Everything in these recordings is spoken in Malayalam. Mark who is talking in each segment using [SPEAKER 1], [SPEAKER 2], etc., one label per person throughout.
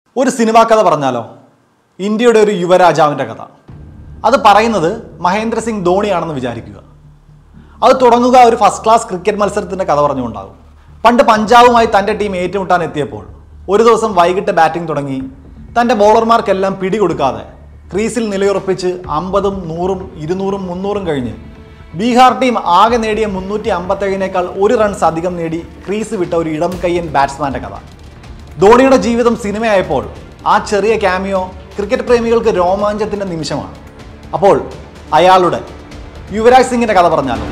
[SPEAKER 1] ഒരു സിനിമാ കഥ പറഞ്ഞാലോ? ഇന്ത്യയുടെ ഒരു യുവരാജാവിൻ്റെ കഥ. അത് പറയുന്നത് മഹേന്ദ്ര സിംഗ് ധോണിയാണെന്ന് വിചാരിക്കുക. അത് തുടങ്ങുക ഒരു ഫസ്റ്റ് ക്ലാസ് ക്രിക്കറ്റ് മത്സരത്തിൻ്റെ കഥ പറഞ്ഞുകൊണ്ടാകും. പണ്ട് പഞ്ചാബുമായി തൻ്റെ ടീം ഏറ്റുമുട്ടാൻ എത്തിയപ്പോൾ ഒരു ദിവസം വൈകിട്ട് ബാറ്റിംഗ് തുടങ്ങി തൻ്റെ ബോളർമാർക്കെല്ലാം പിടികൊടുക്കാതെ ക്രീസിൽ നിലയുറപ്പിച്ച് 50, 100, 200, 300 കഴിഞ്ഞ് ബീഹാർ ടീം ആകെ നേടിയ 357 ഒരു റൺസ് അധികം നേടി ക്രീസ് വിട്ട ഒരു ഇടം കയ്യൻ ബാറ്റ്സ്മാൻ്റെ കഥ. ധോണിയുടെ ജീവിതം സിനിമയായപ്പോൾ ആ ചെറിയ ക്യാമിയോ ക്രിക്കറ്റ് പ്രേമികൾക്ക് രോമാഞ്ചത്തിൻ്റെ നിമിഷമാണ്. അപ്പോൾ അയാളുടെ യുവരാജ് സിംഗിൻ്റെ കഥ പറഞ്ഞാലോ?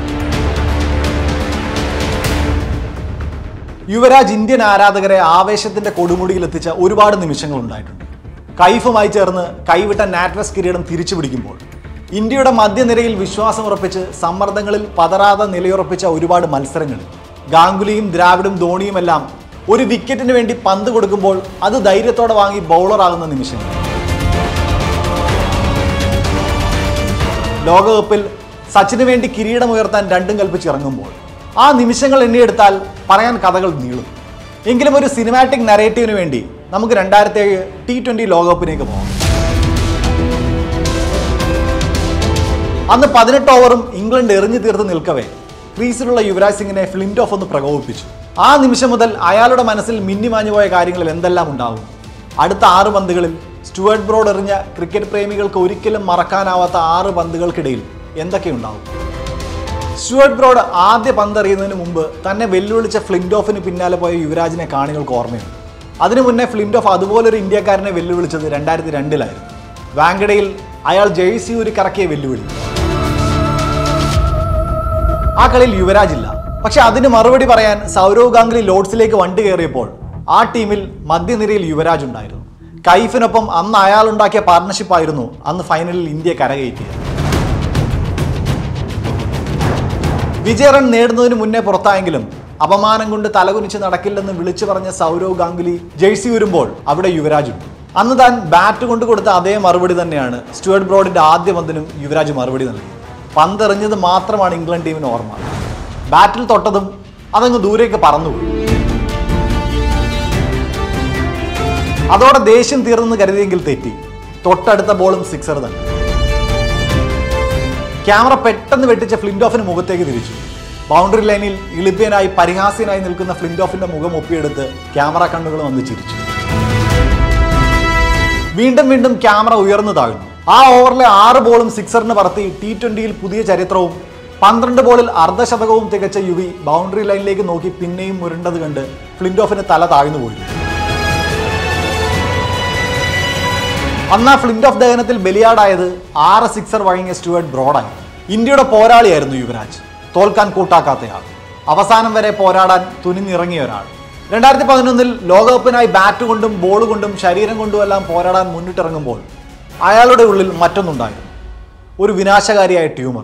[SPEAKER 1] യുവരാജ് ഇന്ത്യൻ ആരാധകരെ ആവേശത്തിൻ്റെ കൊടുമുടിയിലെത്തിച്ച ഒരുപാട് നിമിഷങ്ങൾ ഉണ്ടായിട്ടുണ്ട്. കൈഫുമായി ചേർന്ന് കൈവിട്ട നാറ്റ്വസ് കിരീടം തിരിച്ചു പിടിക്കുമ്പോൾ ഇന്ത്യയുടെ മധ്യനിരയിൽ വിശ്വാസമുറപ്പിച്ച് സമ്മർദ്ദങ്ങളിൽ പതറാതെ നിലയുറപ്പിച്ച ഒരുപാട് മത്സരങ്ങളിൽ ഗാംഗുലിയും ദ്രാവിഡും ധോണിയുമെല്ലാം ഒരു വിക്കറ്റിന് വേണ്ടി പന്ത് കൊടുക്കുമ്പോൾ അത് ധൈര്യത്തോടെ വാങ്ങി ബൗളറാകുന്ന നിമിഷങ്ങൾ. ലോകകപ്പിൽ സച്ചിന് വേണ്ടി കിരീടമുയർത്താൻ രണ്ടും കൽപ്പിച്ചിറങ്ങുമ്പോൾ ആ നിമിഷങ്ങൾ എണ്ണിയെടുത്താൽ പറയാൻ കഥകൾ നീളും. എങ്കിലും ഒരു സിനിമാറ്റിക് നരേറ്റീവിന് വേണ്ടി നമുക്ക് 2007 T20 ലോകകപ്പിലേക്ക് പോകാം. അന്ന് 18 ഓവറും ഇംഗ്ലണ്ട് എറിഞ്ഞു തീർത്ത് നിൽക്കവേ ക്രീസിലുള്ള യുവരാജ് സിംഗിനെ ഫ്ലിന്റ് ഓഫ് ഒന്ന് പ്രകോപിപ്പിച്ചു. ആ നിമിഷം മുതൽ അയാളുടെ മനസ്സിൽ മിന്നിമാഞ്ഞുപോയ കാര്യങ്ങളിൽ എന്തെല്ലാം ഉണ്ടാവും? അടുത്ത 6 പന്തുകളിൽ സ്റ്റുവർട്ട് ബ്രോഡ് എറിഞ്ഞ ക്രിക്കറ്റ് പ്രേമികൾക്ക് ഒരിക്കലും മറക്കാനാവാത്ത 6 പന്തുകൾക്കിടയിൽ എന്തൊക്കെയുണ്ടാവും? സ്റ്റുവർട്ട് ബ്രോഡ് ആദ്യ പന്തെറിയുന്നതിന് മുമ്പ് തന്നെ വെല്ലുവിളിച്ച ഫ്ലിന്റ് ഓഫിന് പിന്നാലെ പോയ യുവരാജിനെ കാണികൾക്ക് ഓർമ്മയുണ്ട്. അതിനു മുന്നേ ഫ്ലിന്റ് ഓഫ് അതുപോലൊരു ഇന്ത്യക്കാരനെ വെല്ലുവിളിച്ചത് 2002 വാങ്കഡയിൽ അയാൾ ജേഴ്സി ഊരി കറക്കിയ വെല്ലുവിളി. ആ കളിയിൽ യുവരാജ് ഇല്ല. പക്ഷെ അതിന് മറുപടി പറയാൻ സൗരവ് ഗാംഗുലി ലോർഡ്സിലേക്ക് വണ്ടി കയറിയപ്പോൾ ആ ടീമിൽ മധ്യനിരയിൽ യുവരാജ് ഉണ്ടായിരുന്നു. കൈഫിനൊപ്പം അന്ന് അയാൾ ഉണ്ടാക്കിയ പാർട്ണർഷിപ്പായിരുന്നു അന്ന് ഫൈനലിൽ ഇന്ത്യ കരകയറ്റിയത്. വിജയ റൺ നേടുന്നതിന് മുന്നേ പുറത്തായെങ്കിലും അപമാനം കൊണ്ട് തലകുനിച്ച് നടക്കില്ലെന്ന് വിളിച്ചു പറഞ്ഞ സൗരവ് ഗാംഗുലി ജേഴ്സി ഊരുമ്പോൾ അവിടെ യുവരാജുണ്ട്. അന്ന് താൻ ബാറ്റ് കൊണ്ട് കൊടുത്ത അതേ മറുപടി തന്നെയാണ് സ്റ്റുവർട്ട് ബ്രോഡിന്റെ ആദ്യ പന്തിനും യുവരാജ് മറുപടി നൽകി. പന്തെറിഞ്ഞത് മാത്രമാണ് ഇംഗ്ലണ്ട് ടീമിന് ഓർമ്മ. ബാറ്റിൽ തൊട്ടതും അതങ്ങ് ദൂരേക്ക് പറന്നുപോയി. അതോടെ ദേഷ്യം തീർന്നെന്ന് കരുതിയെങ്കിൽ തെറ്റി. തൊട്ടടുത്ത ബോളും സിക്സർ തന്നെ. ക്യാമറ പെട്ടെന്ന് വെട്ടിച്ച ഫ്ലിന്റ് ഓഫിന് മുഖത്തേക്ക് തിരിച്ചു. ബൗണ്ടറി ലൈനിൽ ഇളിപ്യനായി പരിഹാസ്യനായി നിൽക്കുന്ന ഫ്ലിന്റ് ഓഫിന്റെ മുഖം ഒപ്പിയെടുത്ത് ക്യാമറ കണ്ണുകൾ വന്ന് ചിരിച്ചു. വീണ്ടും വീണ്ടും ക്യാമറ ഉയർന്നു താഴ്ന്നു. ആ ഓവറിലെ 6 ബോളും സിക്സറിന് പറത്തി T20 പുതിയ ചരിത്രവും 12 ബോളിൽ അർദ്ധശതകവും തികച്ച യുവി ബൗണ്ടറി ലൈനിലേക്ക് നോക്കി പിന്നെയും മുരണ്ടത് കണ്ട് ഫ്ലിന്റ് ഓഫിന് തല താഴ്ന്നു പോയി. അന്ന് ആ ഫ്ലിന്റ് ഓഫ് ദഹനത്തിൽ ബലിയാടായത് 6 സിക്സർ വഴങ്ങിയ സ്റ്റുവർട്ട് ബ്രോഡായി. ഇന്ത്യയുടെ പോരാളിയായിരുന്നു യുവരാജ്. തോൽക്കാൻ കൂട്ടാക്കാത്തയാൾ, അവസാനം വരെ പോരാടാൻ തുനിഞ്ഞിറങ്ങിയ ഒരാൾ. 2011 ലോകകപ്പിനായി ബാറ്റ് കൊണ്ടും ബോൾ കൊണ്ടും ശരീരം കൊണ്ടുമെല്ലാം പോരാടാൻ മുന്നിട്ടിറങ്ങുമ്പോൾ അയാളുടെ ഉള്ളിൽ മറ്റൊന്നുണ്ടായിരുന്നു. ഒരു വിനാശകാരിയായ ട്യൂമർ.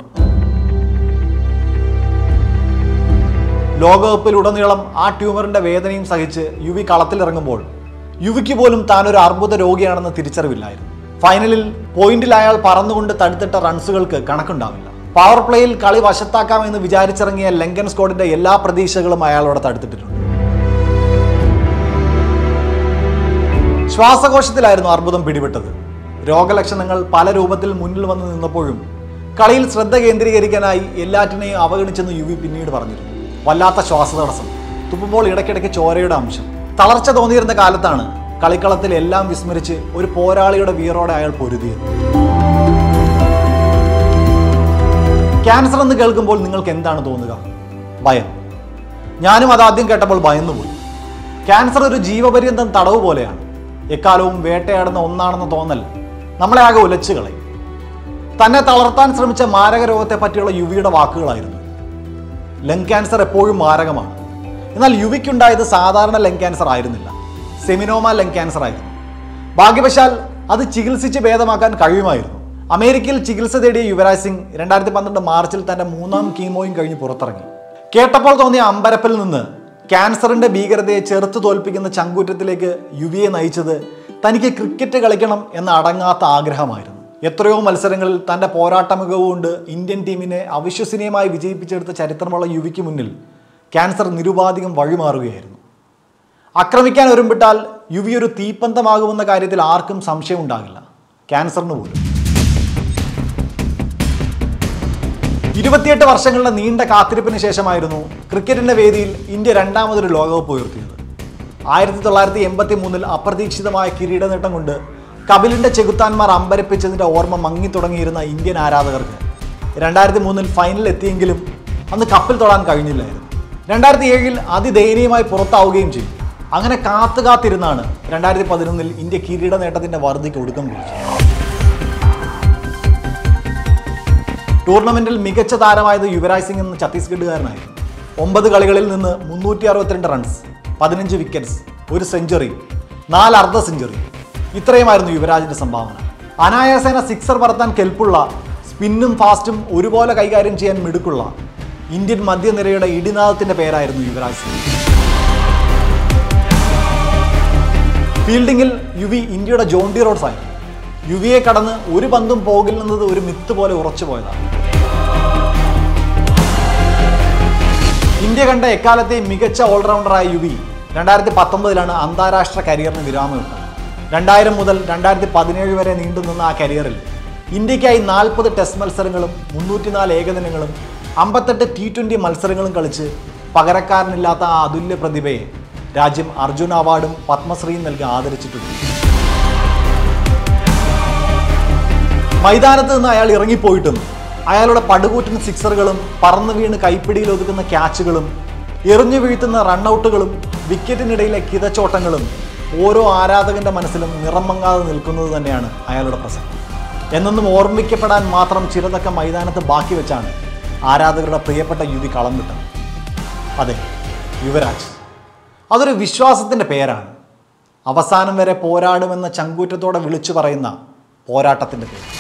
[SPEAKER 1] ലോകകപ്പിലുടനീളം ആ ട്യൂമറിന്റെ വേദനയും സഹിച്ച് യുവി കളത്തിലിറങ്ങുമ്പോൾ യുവിക്ക് പോലും താനൊരു അർബുദ രോഗിയാണെന്ന് തിരിച്ചറിവില്ലായിരുന്നു. ഫൈനലിൽ പോയിന്റിൽ അയാൾ പറന്നുകൊണ്ട് തടുത്തിട്ട റൺസുകൾക്ക് കണക്കുണ്ടാവില്ല. പവർ പ്ലേയിൽ കളി വശത്താക്കാമെന്ന് വിചാരിച്ചിറങ്ങിയ ലങ്കൻ സ്ക്വാഡിന്റെ എല്ലാ പ്രതീക്ഷകളും അയാളോടെ തടുത്തിട്ടുണ്ട്. ശ്വാസകോശത്തിലായിരുന്നു അർബുദം പിടിപെട്ടത്. രോഗലക്ഷണങ്ങൾ പല രൂപത്തിൽ മുന്നിൽ വന്ന് നിന്നപ്പോഴും കളിയിൽ ശ്രദ്ധ കേന്ദ്രീകരിക്കാനായി എല്ലാറ്റിനെയും അവഗണിച്ചെന്ന് യുവി പിന്നീട് പറഞ്ഞിരുന്നു. വല്ലാത്ത ശ്വാസതടസ്സം, തുപ്പുമ്പോൾ ഇടയ്ക്കിടയ്ക്ക് ചോരയുടെ അംശം. തളർച്ച തോന്നിയിരുന്ന കാലത്താണ് കളിക്കളത്തിൽ എല്ലാം വിസ്മരിച്ച് ഒരു പോരാളിയുടെ വീറോടെ അയാൾ പൊരുതിയത്. ക്യാൻസർ എന്ന് കേൾക്കുമ്പോൾ നിങ്ങൾക്ക് എന്താണ് തോന്നുക? ഭയം. ഞാനും അതാദ്യം കേട്ടപ്പോൾ ഭയന്നുപോയി. ക്യാൻസർ ഒരു ജീവപര്യന്തം തടവ് പോലെയാണ്. എക്കാലവും വേട്ടയാടുന്ന ഒന്നാണെന്ന തോന്നൽ നമ്മളെ ആകെ ഉലച്ചു കളയും. തന്നെ തളർത്താൻ ശ്രമിച്ച മാരക രോഗത്തെ പറ്റിയുള്ള യുവിയുടെ വാക്കുകളായിരുന്നു. ലങ് ക്യാൻസർ എപ്പോഴും മാരകമാണ്. എന്നാൽ യുവിക്കുണ്ടായത് സാധാരണ ലങ് ക്യാൻസർ ആയിരുന്നില്ല, സെമിനോമ ലങ് ക്യാൻസർ ആയിരുന്നു. ഭാഗ്യവശാൽ അത് ചികിത്സിച്ച് ഭേദമാക്കാൻ കഴിയുമായിരുന്നു. അമേരിക്കയിൽ ചികിത്സ തേടിയ യുവരാജ് സിംഗ് 2012 മാർച്ചിൽ തന്റെ 3ാം കീമോയും കഴിഞ്ഞ് പുറത്തിറങ്ങി. കേട്ടപ്പോൾ തോന്നിയ അമ്പരപ്പിൽ നിന്ന് ക്യാൻസറിന്റെ ഭീകരതയെ ചെറുത്തു തോൽപ്പിക്കുന്ന ചങ്കൂറ്റത്തിലേക്ക് യുവിയെ നയിച്ചത് തനിക്ക് ക്രിക്കറ്റ് കളിക്കണം എന്ന അടങ്ങാത്ത ആഗ്രഹമായിരുന്നു. എത്രയോ മത്സരങ്ങളിൽ തന്റെ പോരാട്ട മികവ് കൊണ്ട് ഇന്ത്യൻ ടീമിനെ അവിശ്വസനീയമായി വിജയിപ്പിച്ചെടുത്ത ചരിത്രമുള്ള യുവിക്ക് മുന്നിൽ ക്യാൻസർ നിരുപാധികം വഴിമാറുകയായിരുന്നു. ആക്രമിക്കാൻ ഒരുമ്പിട്ടാൽ യുവി ഒരു തീപ്പന്തമാകുമെന്ന കാര്യത്തിൽ ആർക്കും സംശയം ഉണ്ടാകില്ല, ക്യാൻസറിന് പോലും. 28 വർഷങ്ങളുടെ നീണ്ട കാത്തിരിപ്പിന് ശേഷമായിരുന്നു ക്രിക്കറ്റിന്റെ വേദിയിൽ ഇന്ത്യ രണ്ടാമതൊരു ലോകകപ്പ് ഉയർത്തിയത്. 1983 അപ്രതീക്ഷിതമായ കിരീട നേട്ടം കൊണ്ട് കപിലിന്റെ ചെകുത്താന്മാർ അമ്പരപ്പിച്ചതിന്റെ ഓർമ്മ മങ്ങിത്തുടങ്ങിയിരുന്ന ഇന്ത്യൻ ആരാധകർക്ക് 2003 ഫൈനൽ എത്തിയെങ്കിലും അന്ന് കപ്പിൽ തൊടാൻ കഴിഞ്ഞില്ലായിരുന്നു. 2007 അതിദയനീയമായി പുറത്താവുകയും ചെയ്തു. അങ്ങനെ കാത്തിരുന്നാണ് 2011 ഇന്ത്യ കിരീട നേട്ടത്തിന്റെ വറുതിക്ക് ഒടുക്കം കുറിച്ചത്. ടൂർണമെന്റിൽ മികച്ച താരമായത് യുവരാജ് സിംഗ് എന്ന ഛത്തീസ്ഗഡുകാരനായിരുന്നു. 9 കളികളിൽ നിന്ന് 362 റൺസ്, 15 വിക്കറ്റ്സ്, 1 സെഞ്ചുറി, 4 അർദ്ധ സെഞ്ചുറി, ഇത്രയുമായിരുന്നു യുവരാജിന്റെ സംഭാവന. അനായാസേന സിക്സർ പറത്താൻ കെൽപ്പുള്ള, സ്പിന്നും ഫാസ്റ്റും ഒരുപോലെ കൈകാര്യം ചെയ്യാൻ മിടുക്കുള്ള ഇന്ത്യൻ മധ്യനിരയുടെ ഇടിനാദത്തിന്റെ പേരായിരുന്നു യുവരാജ് സിംഗ്. ഫീൽഡിങ്ങിൽ യുവി ഇന്ത്യയുടെ ജോണ്ടി റോഡ്സ് ആയിരുന്നു. യുവിയെ കടന്ന് ഒരു പന്തും പോകില്ലെന്നത് ഒരു മിത്ത് പോലെ ഉറച്ചു പോയതാണ്. ഇന്ത്യ കണ്ട എക്കാലത്തെയും മികച്ച ഓൾറൗണ്ടറായ യുവി 2019 അന്താരാഷ്ട്ര കരിയറിന് വിരാമമിട്ടത്. 2000 മുതൽ 2017 വരെ നീണ്ടുനിന്ന ആ കരിയറിൽ ഇന്ത്യക്കായി 40 ടെസ്റ്റ് മത്സരങ്ങളും 304 ഏകദിനങ്ങളും 58 T20 മത്സരങ്ങളും കളിച്ച് പകരക്കാരനില്ലാത്ത ആ അതുല്യ പ്രതിഭയെ രാജ്യം അർജുന അവാർഡും പത്മശ്രീയും നൽകി ആദരിച്ചിട്ടുണ്ട്. മൈതാനത്ത് നിന്ന് അയാൾ ഇറങ്ങിപ്പോയിട്ടും അയാളുടെ പടുകൂറ്റൻ സിക്സറുകളും പറന്നു വീണ് കൈപ്പിടിയിൽ ഒതുക്കുന്ന ക്യാച്ചുകളും എറിഞ്ഞു വീഴ്ത്തുന്ന റണ്ണൌട്ടുകളും വിക്കറ്റിനിടയിലെ കിതച്ചോട്ടങ്ങളും ഓരോ ആരാധകന്റെ മനസ്സിലും നിറം മങ്ങാതെ നിൽക്കുന്നത് തന്നെയാണ് അയാളുടെ പ്രസക്തി. എന്നൊന്നും ഓർമ്മിക്കപ്പെടാൻ മാത്രം ചിലതൊക്കെ മൈതാനത്ത് ബാക്കി വെച്ചാണ് ആരാധകരുടെ പ്രിയപ്പെട്ട യുവി കളം വിട്ടത്. അതെ, യുവരാജ്. അതൊരു വിശ്വാസത്തിൻ്റെ പേരാണ്. അവസാനം വരെ പോരാടുമെന്ന ചങ്കൂറ്റത്തോടെ വിളിച്ചു പറയുന്ന പോരാട്ടത്തിൻ്റെ പേര്.